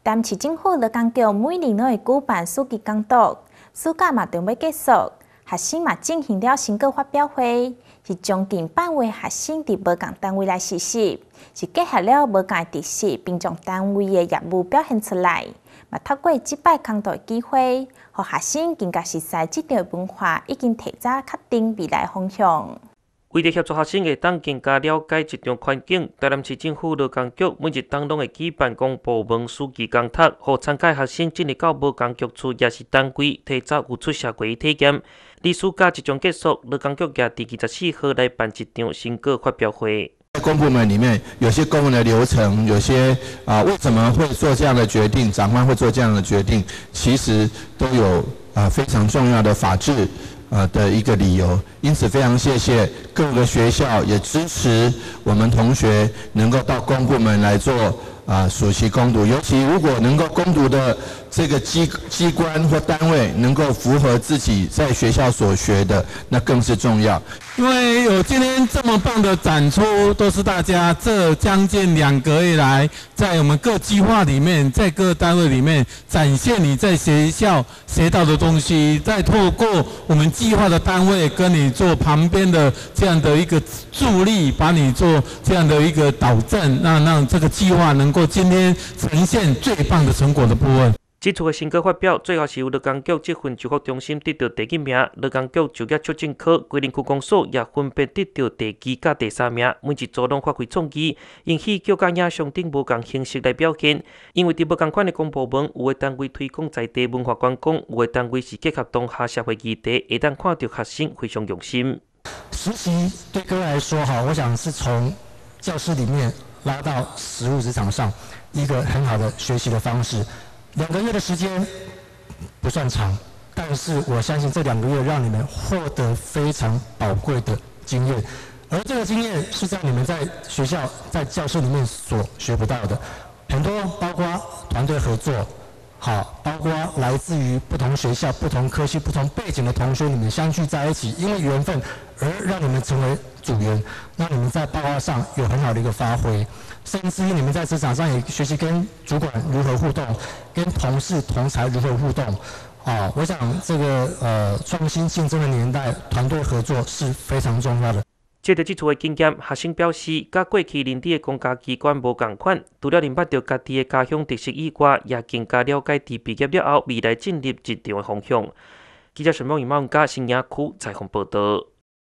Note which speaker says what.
Speaker 1: 但市政府劳工局每年都会举办暑期讲座，暑假嘛准备结束，学生嘛进行了成果发表会，是将近100位学生伫无同单位来实习，是结合了无同的特色，并将单位的业务表现出来。嘛，透过这摆讲座的机会，互学生更加熟悉这条文化，已经提早确定未来方向。
Speaker 2: 为了协助学生会当更加了解职场环境，台南市政府劳工局每日当拢会举办公部门暑期讲堂，互参加学生进入到无工局处也是单位，提早有出社会体验。离暑假即将结束，劳工局也伫24号来办一场成果发表会。
Speaker 3: 在公部门里面，有些公文的流程，有些为什么会做这样的决定，长官会做这样的决定，其实都有非常重要的法治的一个理由。因此非常谢谢各个学校也支持我们同学能够到公部门来做暑期攻读，尤其如果能够攻读的这个机关或单位能够符合自己在学校所学的，那更是重要。
Speaker 4: 因为有今天这么棒的展出，都是大家这将近2个月来，在我们各计划里面，在各单位里面展现你在学校学到的东西，再透过我们计划的单位跟你做旁边的这样的一个助力，把你做这样的一个导正，让这个计划能够今天呈现最棒的成果的部分。
Speaker 2: 这次的成果发表，最后是由劳工局积分就服中心得到第1名，劳工局就业促进科规定区公所也分别得到第2甲第3名，每一组拢发挥创意，引起局甲影上顶无同形式来表现。因为伫无同款的公部门，有的单位推广在地文化观光，有的单位是结合当下社会议题，会当看到学生非常用心。
Speaker 5: 实习对各位来说，我想是从教室里面拉到实务职场上一个很好的学习的方式。2个月的时间不算长，但是我相信这2个月让你们获得非常宝贵的经验，而这个经验是在你们在学校在教室里面所学不到的，很多包括团队合作，包括来自于不同学校、不同科系、不同背景的同学，你们相聚在一起，因为缘分而让你们成为组员，让你们在报告上有很好的一个发挥，甚至于你们在职场上也学习跟主管如何互动，跟同事同才如何互动。我想这个创新竞争的年代，团队合作是非常重要的。
Speaker 2: 借着这次的经验，学生表示，甲过去认知的公家机关无同款，除了认捌到家己的家乡特色以外，也更加了解伫毕业了后未来进入职场的方向。记者陈梦怡、马文嘉新营区采访报道。